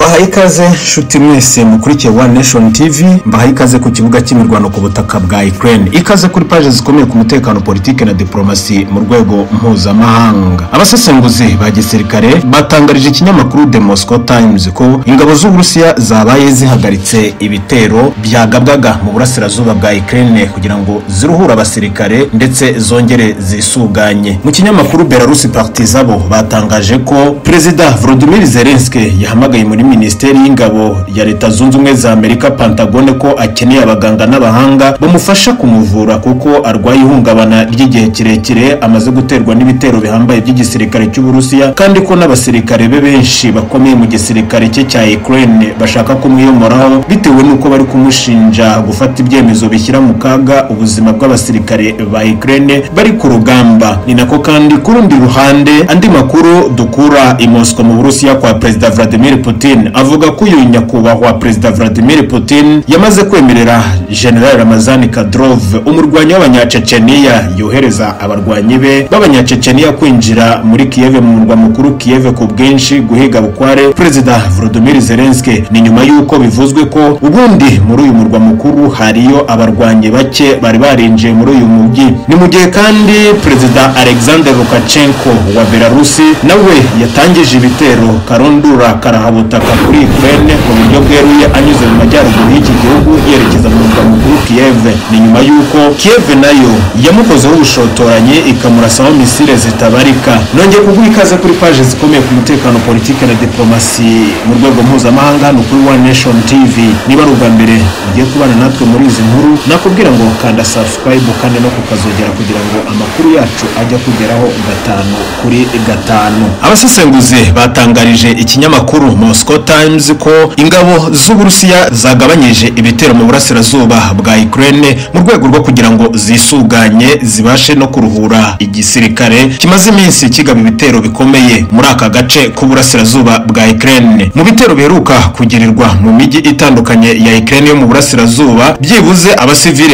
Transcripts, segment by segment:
Mbahaye ikaze nshuti mwese mukurikiye One Nation TV, mbahaye ikaze ku kibuga cy'imirwano ku butaka bwa Ukraine, ikaze kuri page zikomeye ku mutekano politike na diplomasi mu rwego mpuzamahanga. Abasesenguzi ba gisirikare batangarije ikinyamakuru The Moscow Times ko ingabo z'Uburusiya zabaye zihagaritse ibitero byagabwaga mu burasirazuba bwa Ukraine kugira ngo ziruhura abasirikare ndetse zongere zisuganye. Mu kinyamakuru Belarus Partizan batangaje ko Perezida Volodymyr Zelensky yahamagaye muri Minisiteri y'Ingabo ya Leta Zunze Ubumwe za Amerika Pentagon ko akeneye abaganga n'abahanga bamufasha kumuvura kuko arwaye ihungabana ry'igihe kirekire amaze guterwa n'ibitero bihambaye by'igisirikare cy'Uburusiya, kandi ko n'abasirikare be benshi bakomeye mu gisirikare cye cya Ukraine bashaka kumwiyomoraho bitewe nuko bari kumushinja gufata ibyemezo bishyira mu kaga ubuzima bw'abasirikare ba Ukraine bari ku rugamba. Ni nako kandi ku rundi ruhande andi makuru dukura i Moscow mu Burusiya kwa Perezida Vladimir Putin avuga ko uyu nyakubahwa Perezida Vladimir Putin yamaze kwemerera General Ramazan Kadyrov, umurwanyi w'abanyaceceniya, yohereza abarwanyi be b'abanyaceceniya kwinjira muri Kiev mu murwa mukuru Kiev ku bwinshi guhiga bukware Perezida Volodymyr Zelensky. Ni nyuma y'uko bivuzwe ko ubundi muri uyu murwa mukuru hariyo abarwanyi bake bari barinjiye muri uyu mujyi. Ni mu gihe kandi Perezida Alexander Lukashenko wa Belarusi nawe yatangije ibitero karundura karahabutaka kuri Ukraine mu buryo bweruye anyuze mu majyaruguru y'iki gihugu yerekeza mu murwa mukuru Kiev. Ni nyuma y'uko Kiev nayo yamukozeho ubushotoranyi ikamurasaho misile zitabarika. Nongeye kuguha ikaze kuri page zikomeye ku mutekano politike na diplomasi mu rwego mpuzamahanga hano kuri One Nation TV. Niba ari ubwa mbere ugiye kubana natwe muri izi nkuru, nakubwira ngo kanda subscribe kandi no kukazogera kugira ngo amakuru yacu ajya kugeraho gatanu kuri gatanu. Abasesenguzi batangarije ikinyamakuru Moscow Times ko ingabo z'Uburusiya zagabanyije ibitero mu burasirazuba bwa Ukraine mu rwego rwo kugira ngo zisuganye zibashe no kuruhura igisirikare kimaze iminsi kigaba ibitero bikomeye muri aka gace k'uburasirazuba bwa Ukraine. Mu bitero biheruka kugirirwa mu mijyi itandukanye ya Ukraine yo mu burasirazuba, byibuze abasivile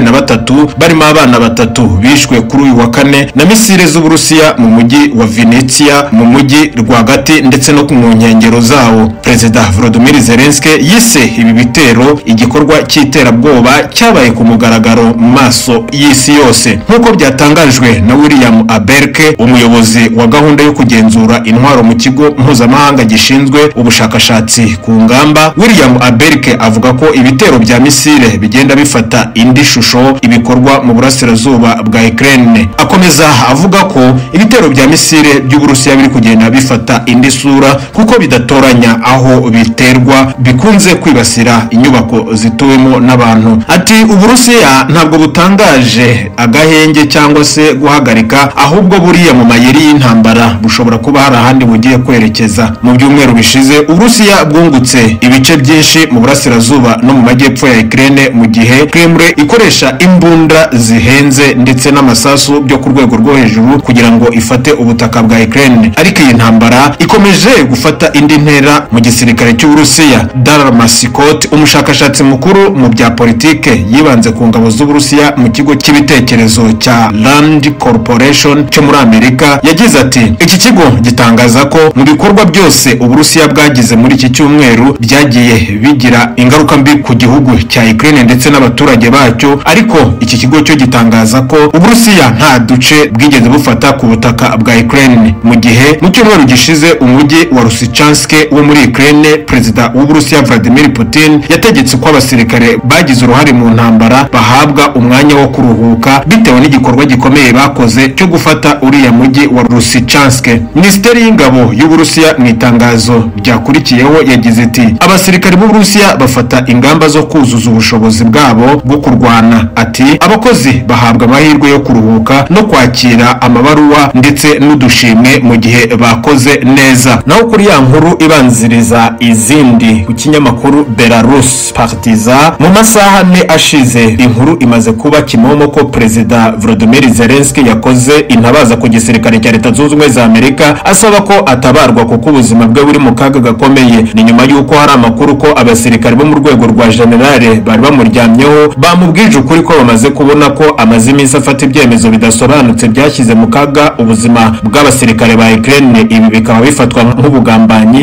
23 barimo abana batatu bishwe kuri uyu wa kane na misile z'Uburusiya mu mujyi wa Vinnytsia mu mujyi rwagati ndetse no ku nkengero zawo. Perezida Volodymyr Zelensky yise ibi bitero igikorwa cy'iterabwoba cyabaye ku mugaragaro mu maso y'isi yose, nk'uko byatangajwe na William Aberke, umuyobozi wa gahunda yo kugenzura intwaro mu kigo mpuzamahanga gishinzwe ubushakashatsi ku ngamba. William Aberke avuga ko ibitero bya misile bigenda bifata indi shusho ibikorwa mu burasirazuba bwa Ukraine. Akomeza avuga ko ibitero bya misile by'Uburusiya biri kugenda bifata indi sura kuko bidatoranya aho biterwa bikunze kwibasira inyubako zituwemo n'abantu. Ati Uburusiya ntabwo butangaje agahenge cyangwa se guhagarika, ahubwo buriya mu mayeri y'intambara bushobora kuba hari ahandi bugiye kwerekeza. Mu byumweru bishize Uburusiya bwungutse ibice byinshi mu burasirazuba no mu majyepfo ya Ukraine, mu gihe Kremlin ikoresha imbunda zihenze ndetse n'amasasu byo ku rwego rwo hejuru kugira ngo ifate ubutaka bwa Ukraine. Ariko iyi ntambara ikomeje gufata indi ntera mu gisirikare cy'Uburusiya. Daryl Masikot, umushakashatsi mukuru mu bya politike yibanze ku ngabo z'Uburusiya mu kigo cy'ibitekerezo cya Rand Corporation cyo muri Amerika, yagize ati iki kigo gitangaza ko mu bikorwa byose Uburusiya bwagize muri iki cyumweru byagiye bigira ingaruka mbi ku gihugu cya Ukraine ndetse n'abaturage bacyo, ariko iki kigo cyo gitangaza ko Uburusiya nta duce bwigeze bufata ku butaka bwa Ukraine. Mu gihe mu cyumweru gishize umujyi wa Lysychansk wo muri Ukraine, Perezida w'Uburusiya Vladimir Putin yategetse ko abasirikare bagize uruhare mu ntambara bahabwa umwanya wo kuruhuka bitewe n'igikorwa gikomeye bakoze cyo gufata uriya mujyi wa Lysychansk. Minisiteri y'Ingabo y'Uburusiya mu itangazo ryakurikiyeho yagize iti abasirikare b'Uburusiya bafata ingamba zo kuzuza ubushobozi bwabo bwo kurwana. Ati abakozi bahabwa amahirwe yo kuruhuka no kwakira amabaruwa ndetse n'udushimwe mu gihe bakoze neza. Naho kuri ya nkuru ibanziriza izindi ku kinyamakuru Belarus Partizan, mu masaha ane ashize inkuru imaze kuba kimomo ko Perezida Volodymyr Zelensky yakoze intabaza ku gisirikare cya Leta Zunze Ubumwe za Amerika asaba ko atabarwa kuko ubuzima bwe buri mu kaga gakomeye. Ni nyuma y'uko hari amakuru ko abasirikare bo mu rwego rwa generale bari bamuryamyeho bamubwije ukuri ko bamaze kubona ko amaze iminsi afata ibyemezo bidasobanutse byashyize mu kaga ubuzima bw'abasirikare ba Ukraine. Ibi bikaba bifatwa nk'ubugambanyi kuko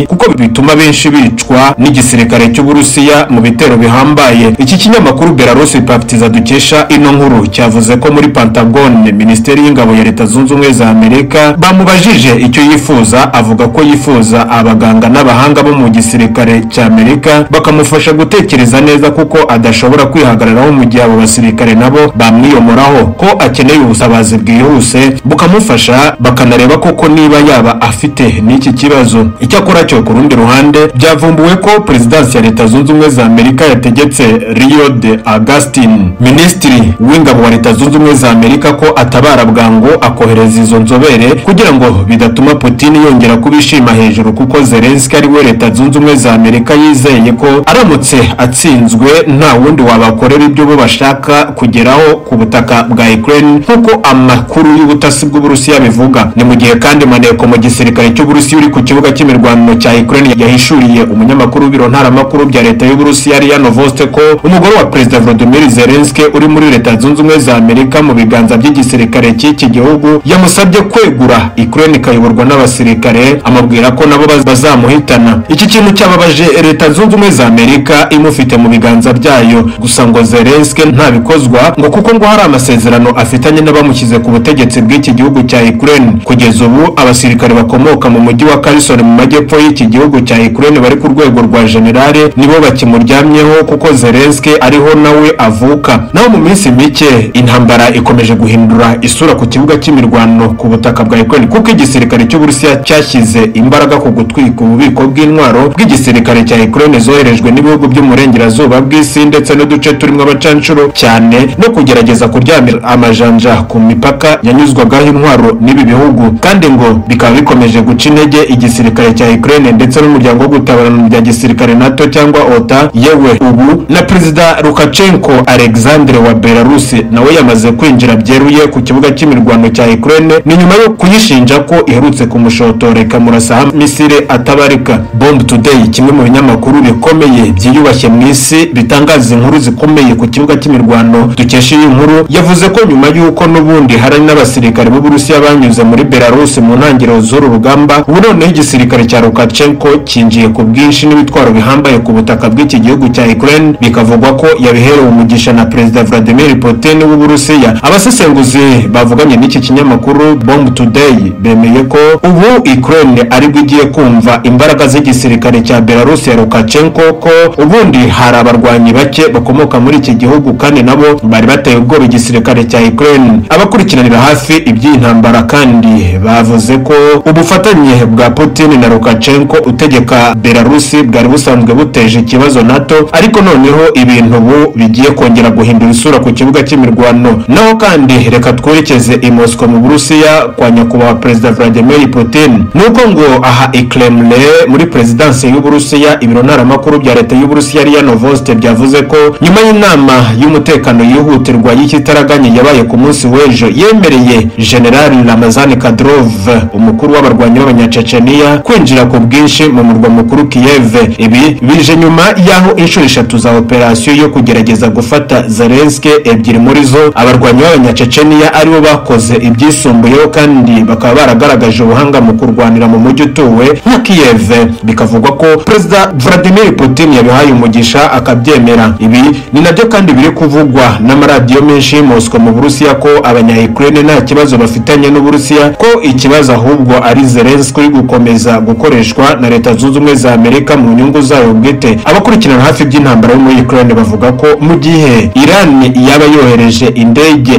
bituma benshi bicwa n'igisirikare cy'Uburusiya mu bitero bihambaye. Iki kinyamakuru Belarus Paptiza dukesha ino nkuru cyavuze ko muri Pentagon, Minisiteri y'Ingabo ya Leta Zunze Ubumwe za Amerika, bamubajije icyo yifuza, avuga ko yifuza abaganga n'abahanga bo mu gisirikare cya Amerika bakamufasha gutekereza neza kuko adashobora kwihagararaho mu gihe abo basirikare nabo bamwiyomoraho, ko akeneye ubutabazi bwihuse bukamufasha bakanareba koko niba yaba afite n'iki kibazo. Icyakora cyo ku rundi ruhande byavumbuwe ko Perezidansi ya Leta Zunze Ubumwe za Amerika yategetse Rio de Agustin, Minisitiri w'Ingabo wa Leta Zunze Ubumwe za Amerika, ko atabara bwangu akohereza izo nzobere kugira ngo bidatuma Putin yongera kubishima hejuru, kuko Zelensky ari we Leta Zunze Ubumwe za Amerika yizeye ko aramutse atsinzwe nta wundi wabakorera ibyo bo bashaka kugeraho ku butaka bwa Ukraine, nk'uko amakuru y'ubutasi bw'Uburusiya bivuga. Ni mu gihe kandi maneko mu gisirikare cy'Uburusiya uri ku kibuga cy'imirwano cya Ukraine yahishuriye umunyamakuru w'ibiro ntaramakuru bya leta y'Uburusiya RIA Novosti ko umugore wa Perezida Volodymyr Zelensky uri muri Leta Zunze Ubumwe za Amerika mu biganza by'igisirikare cy'iki gihugu yamusabye kwegura Ukraine ikayoborwa n'abasirikare, amabwira ko nabo bazamuhitana. Iki kintu cyababaje Leta Zunze Ubumwe za Amerika imufite mu biganza byayo, gusa ngo Zelensky ntabikozwa ngo kuko ngo hari amasezerano afitanye n'abamushyize ku butegetsi bw'iki gihugu cya Ukraine. Kugeza ubu abasirikare bakomoka mu mujyi wa Kherson mu majyepfo y'iki gihugu cya Ukraine bari ku rwego rwa generale nibo bakimuryamyeho kuko Zelensky ariho nawe avuka. Naho mu minsi mike intambara ikomeje guhindura isura ku kibuga cy'imirwano ku butaka bwa Ukraine, kuko igisirikare cy'Uburusiya cyashyize imbaraga ku gutwika ububiko bw'intwaro bw'igisirikare cya Ukraine zoherejwe n'ibihugu by'umurengerazuba bw'isi ndetse n'uduce turimo abacanshuro cyane, no kugerageza kuryamira amajanja ku mipaka yanyuzwagaho intwaro n'ibi bihugu, kandi ngo bikaba bikomeje guca intege igisirikare cya Ukraine ndetse n'umuryango wo gutabarana bya gisirikare NATO cyangwa OTA. Yewe ubu na Perezida Lukashenko Alexandre wa Belarus nawe yamaze kwinjira byeruye ku kibuga cy'imirwano cya Ukraine, ni nyuma yo kuyishinja ko iherutse kumushotoreka murasa misile atabarika. Bomb Today, kimwe mu binyamakuru bikomeye byiyubashye mu isi bitangaza inkuru zikomeye ku kibuga cy'imirwano dukesha iyi nkuru, yavuze ko nyuma y'uko n'ubundi hari n'abasirikare b'Uburusiya banyuze muri Belarus mu ntangiriro z'uru rugamba, ubu noneho igisirikare cya Lukashenko cyinjiye ku bwinshi n'ibitwaro bihambaye ku butaka bw'iki gihugu cya Ukraine, bikavugwa ko yabiherewe umugisha na Perezida Vladimir Putin w'Uburusiya. Abasesenguzi bavuganye n'iki kinyamakuru Bomb Today bemeye ko ubu Ukraine aribwo igiye kumva imbaraga z'igisirikare cya Belarus ya Lukashenko, ko ubundi hari abarwanyi bake bakomoka muri iki gihugu kandi nabo bari bateye ubwoba igisirikare cya Ukraine. Abakurikiranira hafi iby'intambara kandi bavuze ko ubufatanye bwa Putin na Lukashenko utegeka Belarus bwari busanzwe buteje ikibazo NATO, ariko noneho ibintu ubu bigiye kongera guhindura isura ku kibuga cy'imirwano. Naho kandi reka twerekeze i Moscow mu Burusiya kwa nyakubahwa Perezida Vladimir Putin. Nuko ngo aha i Kremlin muri Perezidansi y'Uburusiya, ibiro ntaramakuru bya leta y'Uburusiya RIA Novosti byavuze ko nyuma y'inama y'umutekano yihutirwa y'ikitaraganya yabaye ku munsi w'ejo, yemereye General Ramazan Kadyrov, umukuru w'abarwanyi b'abanyaceceniya, kwinjira ku bwinshi mu murwa mukuru Kiev. Ibi bije nyuma y'aho inshuro 3 za operasiyo yo kugerageza gufata Zelensky, ebyiri muri zo abarwanyi b'abanyaceceniya aribo bakoze ibyisumbuyeho kandi bakaba baragaragaje ubuhanga mu kurwanira mu mujyi utuwe nka Kiev. Bikavugwa ko Perezida Vladimir Putin yabihaye umugisha akabyemera. Ibi ni nabyo kandi biri kuvugwa n'amaradiyo menshi Moscow mu Burusiya, ko abanya-Ukraine nta kibazo bafitanye n'Uburusiya, ko ikibazo ahubwo ari Zelensky gukomeza gukoreshwa na Leta Zunze Ubumwe za Amerika mu nyungu zayo bwite. Abakurikirana hafi by'intambara yo muri Ukraine bavuga ko mu gihe Iran yaba yohereje indege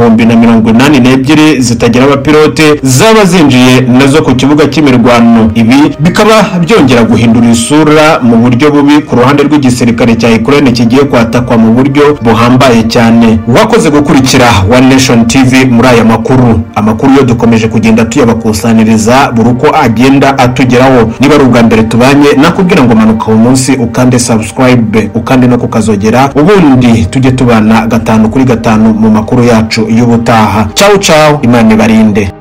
1082 zitagira abapilote zaba zinjiye nazo ku kibuga cy'imirwano, ibi bikaba byongera guhindura isura mu buryo bubi ku ruhande rw'igisirikare cya Ukraine kigiye kwatakwa mu buryo buhambaye cyane. Wakoze gukurikira One Nation TV muri aya makuru. Amakuru yo dukomeje kugenda tuyabakusaniriza buri uko agenda atugeraho. Niba ari ubwa mbere tubanye, nakubwira ngo manuka uyu munsi ukande subscribe, ukande no kukazogera, ubundi tujye tubana 5 kuri 5 mu makuru yacu y'ubutaha. Ciao ciao, Imana ibarinde.